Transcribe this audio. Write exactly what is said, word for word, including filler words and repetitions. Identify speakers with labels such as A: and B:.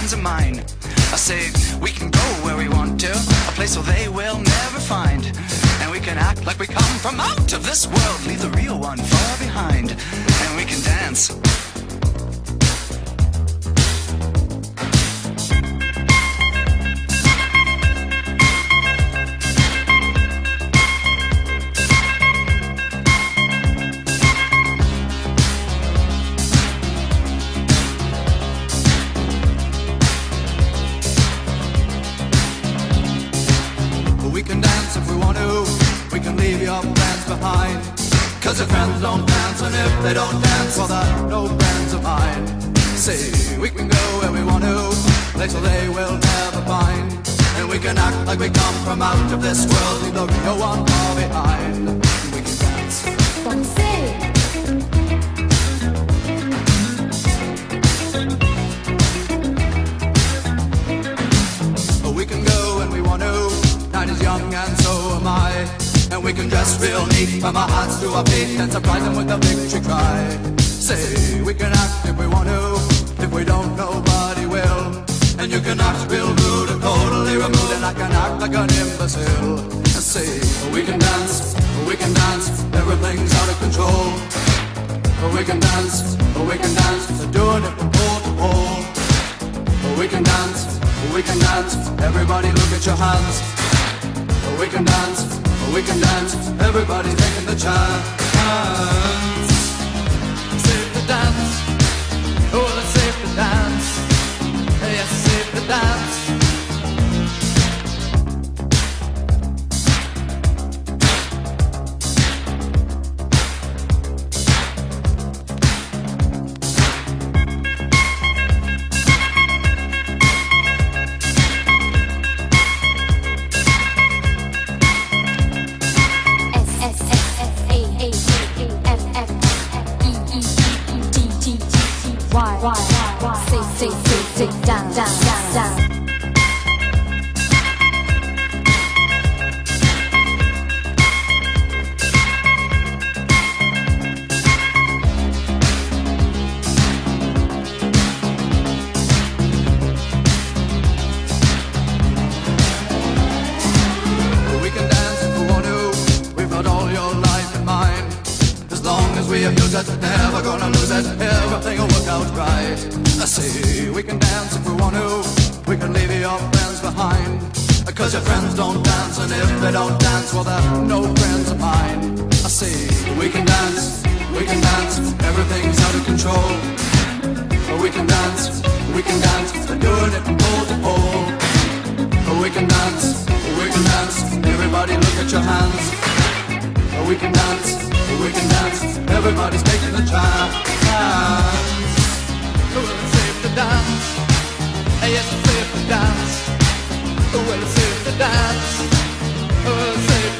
A: friends of mine. I say we can go where we want to, a place where they will never find. And we can act like we come from out of this world, leave the real one far behind. And we can dance.
B: We can dance if we want to, we can leave your friends behind. Cause your friends don't dance, and if they don't dance, well they're no friends of mine. Say, we can go where we want to, place where they will never find. And we can act like we come from out of this world, leave the real one far behind. And we can dance. Oh, we can go when we want to, night is young and so am I. And we can dress real neat from our hearts to our feet and surprise them with a victory cry. Say, we can act if we want to, if we don't nobody will. And you can act real rude and totally removed, and I can act like an imbecile. And say, we can dance, we can dance, everything's out of control. We can dance, we can dance, they're doing it from pole to pole. We can dance, we can dance, everybody look at your hands. We can dance, we can dance, everybody's taking the chance. Safe to dance, oh it's safe to dance. Yes, safe to dance.
C: Why, why, why, say, say, say, say, down, down, down, down.
B: We can dance if we want to, we've got all your life in mind. As long as we abuse it, never gonna lose it, everything will work out right. I say, we can dance if we want to, we can leave your friends behind. Cause your friends don't dance, and if they don't dance, well they're no friends of mine. I say, we can dance, we can dance, everything's out of control. We can dance, we can dance, they're doing it from pole to pole. We can dance, we can dance, everybody look at your hands. We can dance, we can dance, everybody's taking the chance. Well, it's safe to dance, yes it's safe to dance. Well, it's safe to dance, well, it's safe